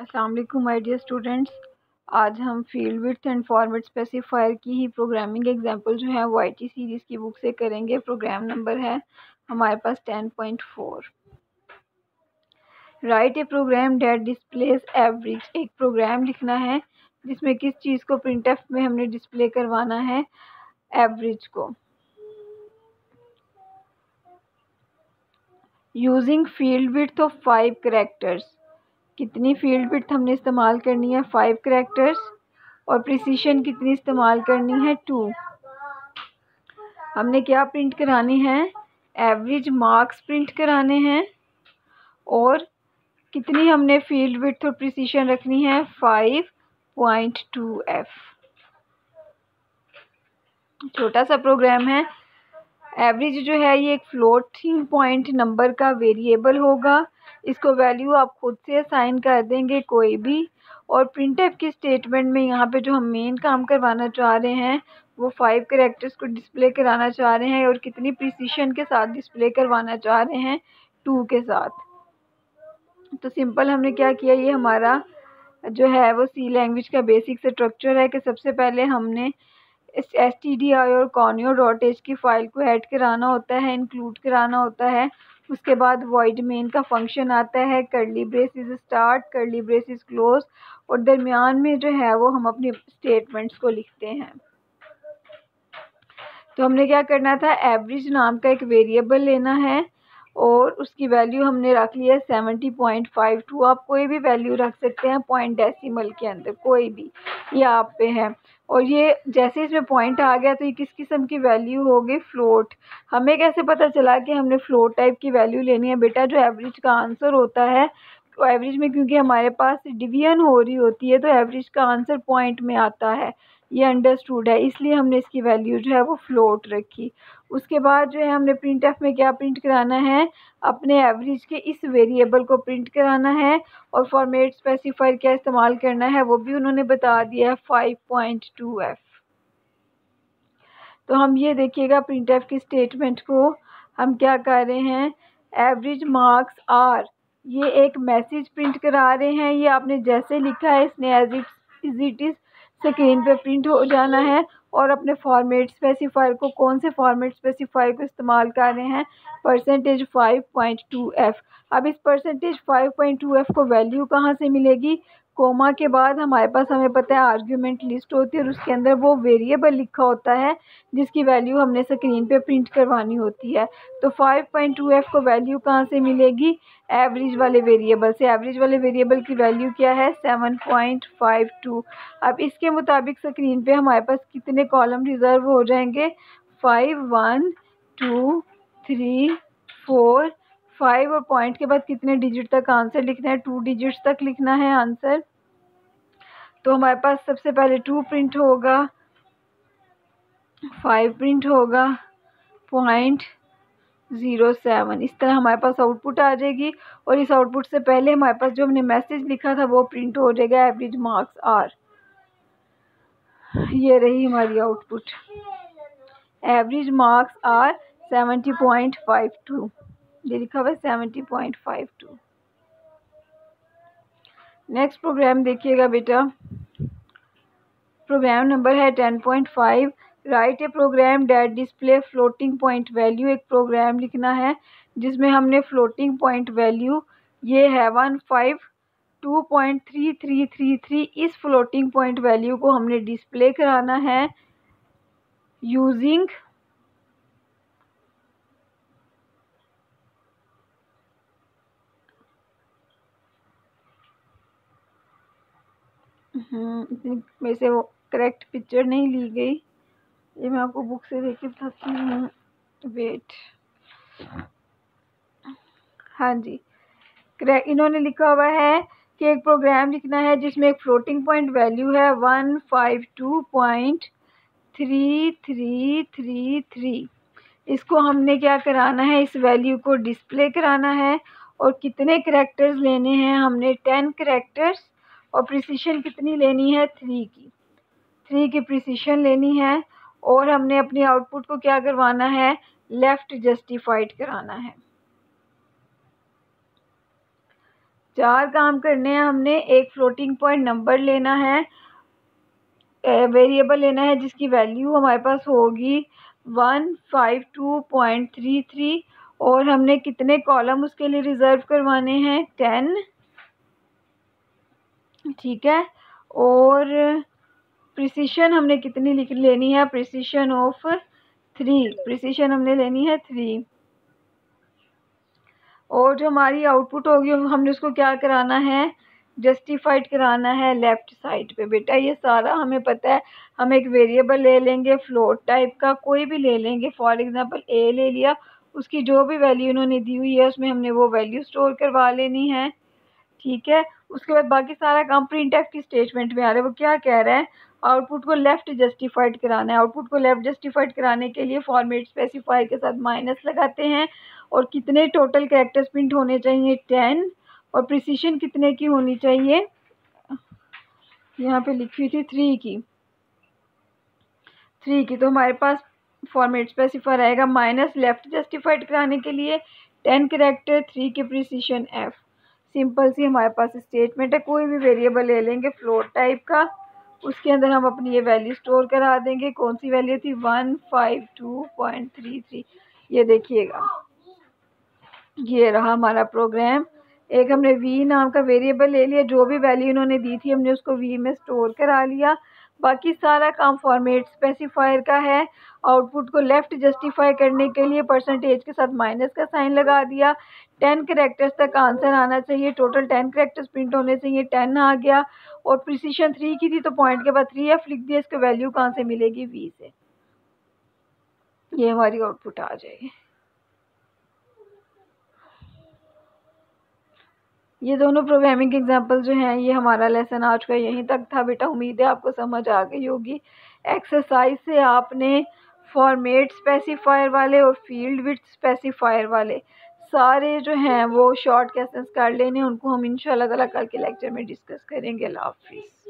अस्सलाम वालेकुम my dear students. आज हम field width and format specifier की ही प्रोग्रामिंग एग्जांपल जो है वो आईटी सीरीज़ की बुक से करेंगे। प्रोग्राम नंबर है हमारे पास 10.4। Write a program that displays average. एक प्रोग्राम लिखना है जिसमें किस चीज़ को प्रिंटफ में हमने डिस्प्ले करवाना है, एवरेज को। Using field width of 5 characters. कितनी फील्ड विड्थ हमने इस्तेमाल करनी है, 5 कैरेक्टर्स। और प्रिसीशन कितनी इस्तेमाल करनी है, 2। हमने क्या प्रिंट करानी है, एवरेज मार्क्स प्रिंट कराने हैं। और कितनी हमने फील्ड विड्थ और प्रिसीशन रखनी है, 5.2f। छोटा सा प्रोग्राम है। एवरेज जो है ये एक फ्लोटिंग पॉइंट नंबर का वेरिएबल होगा। इसको वैल्यू आप खुद से असाइन कर देंगे कोई भी। और प्रिंटफ की स्टेटमेंट में यहाँ पे जो हम मेन काम करवाना चाह रहे हैं वो 5 कैरेक्टर्स को डिस्प्ले कराना चाह रहे हैं। और कितनी प्रिसीशन के साथ डिस्प्ले करवाना चाह रहे हैं, 2 के साथ। तो सिंपल हमने क्या किया, ये हमारा जो है वो सी लैंग्वेज का बेसिक स्ट्रक्चर है कि सबसे पहले हमने stdi और conio.h की फ़ाइल को ऐड कराना होता है, इंक्लूड कराना होता है। उसके बाद void main का फंक्शन आता है, curly braces start, curly braces close. और दरमियान में जो है वो हम अपनी स्टेटमेंट्स को लिखते हैं। तो हमने क्या करना था, एवरेज नाम का एक वेरिएबल लेना है और उसकी वैल्यू हमने रख लिया 70.52। आप कोई भी वैल्यू रख सकते हैं पॉइंट डेसिमल के अंदर, कोई भी, ये आप पे है। और ये जैसे इसमें पॉइंट आ गया तो ये किस किस्म की वैल्यू होगी, फ्लोट। हमें कैसे पता चला कि हमने फ्लोट टाइप की वैल्यू लेनी है, बेटा जो एवरेज का आंसर होता है, तो एवरेज में क्योंकि हमारे पास डिवीजन हो रही होती है तो एवरेज का आंसर पॉइंट में आता है, ये अंडरस्टूड है। इसलिए हमने इसकी वैल्यू जो है वो फ्लोट रखी। उसके बाद जो है हमने प्रिंटफ में क्या प्रिंट कराना है, अपने एवरेज के इस वेरिएबल को प्रिंट कराना है। और फॉर्मेट स्पेसिफायर क्या इस्तेमाल करना है वो भी उन्होंने बता दिया है, 5.2f। तो हम ये देखिएगा प्रिंटफ की स्टेटमेंट को हम क्या कर रहे हैं, एवरेज मार्क्स आर, ये एक मैसेज प्रिंट करा रहे हैं। ये आपने जैसे लिखा है इसने एज इट इज़ स्क्रीन पे प्रिंट हो जाना है। और अपने फॉर्मेट स्पेसिफायर को, कौन से फॉर्मेट स्पेसिफायर को इस्तेमाल कर रहे हैं, %5.2f। अब इस %5.2f को वैल्यू कहाँ से मिलेगी, कोमा के बाद हमारे पास, हमें पता है आर्ग्यूमेंट लिस्ट होती है और उसके अंदर वो वेरिएबल लिखा होता है जिसकी वैल्यू हमने स्क्रीन पे प्रिंट करवानी होती है। तो 5.2f को वैल्यू कहाँ से मिलेगी, एवरेज वाले वेरिएबल से। एवरेज वाले वेरिएबल की वैल्यू क्या है, 7.52। अब इसके मुताबिक स्क्रीन पे हमारे पास कितने कॉलम रिजर्व हो जाएंगे, 5, 1, 2, 3, 4, 5। और पॉइंट के बाद कितने डिजिट तक आंसर लिखना है, 2 डिजिट्स तक लिखना है आंसर। तो हमारे पास सबसे पहले 2 प्रिंट होगा, 5 प्रिंट होगा, 0.07। इस तरह हमारे पास आउटपुट आ जाएगी। और इस आउटपुट से पहले हमारे पास जो हमने मैसेज लिखा था वो प्रिंट हो जाएगा, एवरेज मार्क्स आर। ये रही हमारी आउटपुट, एवरेज मार्क्स आर 70.52। ये लिखा हुआ है 70.52। नेक्स्ट प्रोग्राम देखिएगा बेटा, प्रोग्राम नंबर है 10.5। Write a program that display floating point value. एक प्रोग्राम लिखना है जिसमें हमने फ्लोटिंग पॉइंट वैल्यू, ये है 152.3333। इस फ्लोटिंग पॉइंट वैल्यू को हमने डिस्प्ले कराना है यूजिंग में से वो करेक्ट पिक्चर नहीं ली गई, ये मैं आपको बुक से देख के बताती हूँ, वेट। हाँ जी, करेक्ट। इन्होंने लिखा हुआ है कि एक प्रोग्राम लिखना है जिसमें एक फ्लोटिंग पॉइंट वैल्यू है 152.3333। इसको हमने क्या कराना है, इस वैल्यू को डिस्प्ले कराना है। और कितने करेक्टर्स लेने हैं, हमने 10 करेक्टर्स। और प्रिसीशन कितनी लेनी है, 3 की प्रिसीशन लेनी है। और हमने अपनी आउटपुट को क्या करवाना है, लेफ्ट जस्टिफाइड कराना है। 4 काम करने हैं हमने। एक फ्लोटिंग पॉइंट नंबर लेना है, वेरिएबल लेना है जिसकी वैल्यू हमारे पास होगी 152.33 और हमने कितने कॉलम उसके लिए रिज़र्व करवाने हैं 10, ठीक है। और प्रिसिशन हमने कितनी लेनी है, प्रिसिशन ऑफ 3, प्रिसिशन हमने लेनी है 3। और जो हमारी आउटपुट होगी हमने उसको क्या कराना है, जस्टिफाइड कराना है लेफ़्ट साइड पे। बेटा ये सारा हमें पता है। हम एक वेरिएबल ले लेंगे फ्लोट टाइप का, कोई भी ले लेंगे, फॉर एग्जांपल ए ले लिया, उसकी जो भी वैल्यू उन्होंने दी हुई है उसमें हमने वो वैल्यू स्टोर करवा लेनी है, ठीक है। उसके बाद बाकी सारा काम प्रिंटफ की स्टेटमेंट में आ रहा है। वो क्या कह रहा है, आउटपुट को लेफ़्ट जस्टिफाइड कराना है। आउटपुट को लेफ़्ट जस्टिफाइड कराने के लिए फॉर्मेट स्पेसिफाई के साथ माइनस लगाते हैं और कितने टोटल कैरेक्टर्स प्रिंट होने चाहिए 10 और प्रिसिशन कितने की होनी चाहिए, यहाँ पे लिखी हुई थी 3 की। तो हमारे पास फॉर्मेट स्पेसिफाई रहेगा माइनस लेफ़्ट जस्टिफाइड कराने के लिए 10 कैरेक्टर, 3 के प्रिसिशन f। सिंपल सी हमारे पास स्टेटमेंट है। कोई भी वेरिएबल ले लेंगे फ्लोट टाइप का, उसके अंदर हम अपनी ये वैल्यू स्टोर करा देंगे। कौन सी वैल्यू थी 152.33, ये देखिएगा ये रहा हमारा प्रोग्राम। एक हमने v नाम का वेरिएबल ले लिया, जो भी वैल्यू उन्होंने दी थी हमने उसको v में स्टोर करा लिया। बाकी सारा काम फॉर्मेट स्पेसिफायर का है। आउटपुट को लेफ़्ट जस्टिफाई करने के लिए परसेंटेज के साथ माइनस का साइन लगा दिया। 10 कैरेक्टर्स तक आंसर आना चाहिए, टोटल 10 कैरेक्टर्स प्रिंट होने चाहिए, 10 आ गया। और प्रिसिशन 3 की थी तो पॉइंट के बाद 3f लिख दिया। इसको वैल्यू कहाँ से मिलेगी, v से। ये हमारी आउटपुट आ जाएगी। ये दोनों प्रोग्रामिंग एग्जांपल जो हैं ये हमारा लेसन आज का यहीं तक था। बेटा उम्मीद है आपको समझ आ गई होगी। एक्सरसाइज से आपने फॉर्मेट स्पेसिफायर वाले और फील्ड विड्थ स्पेसिफायर वाले सारे जो हैं वो शॉर्ट क्वेश्चंस कर लेने। उनको हम इंशाल्लाह ताला कल के लेक्चर में डिस्कस करेंगे। अल्लाह हाफिज़।